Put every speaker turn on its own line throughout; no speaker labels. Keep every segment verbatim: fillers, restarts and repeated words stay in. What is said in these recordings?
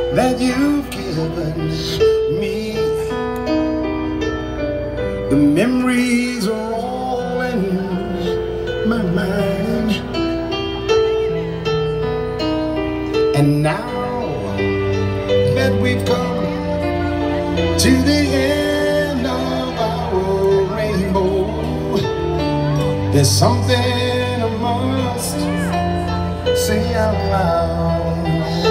that you've given me. The memories are all in my mind, and now that we've come to the end of our rainbow, there's something I must say out loud.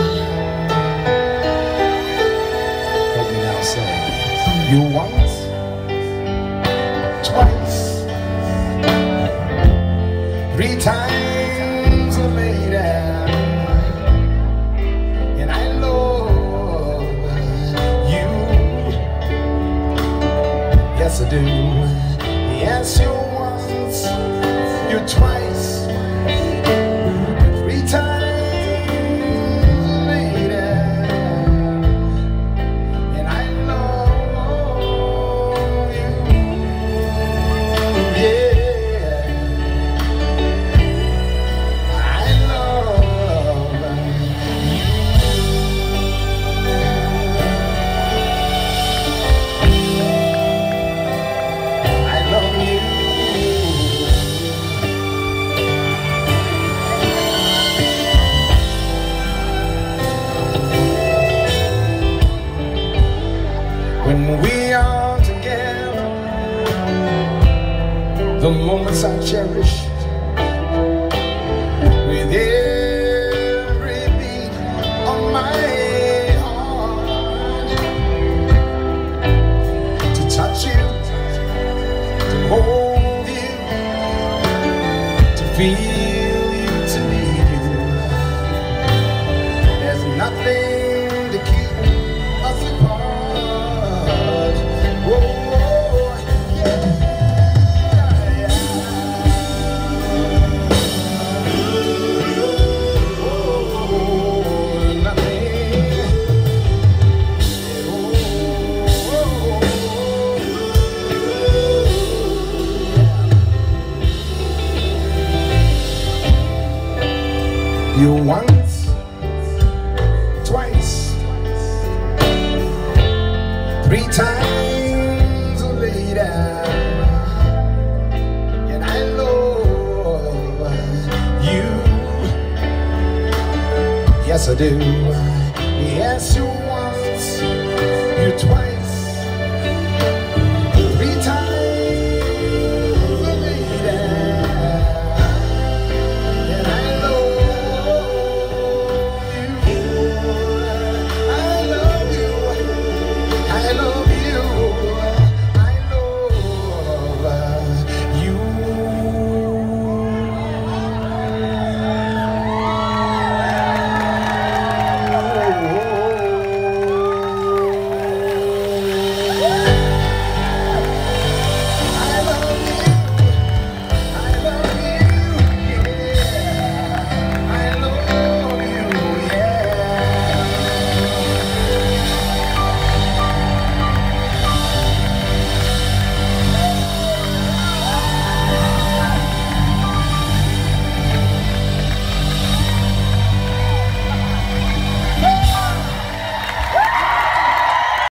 Let me now say, you once, twice, three times I lay down, and I love you. Yes, I do. Yes, you're once, you're twice, three times later, and I love you. Yeah, I love you. I love you. When we are together, the moments I cherish, with every beat of my heart, to touch you, to hold you, to feel you, to need you. There's nothing to keep us apart. Whoa, yeah, yeah. Oh, nothing. You once, twice, three times later, and I love you. Yes, I do. Yes, you once, you twice.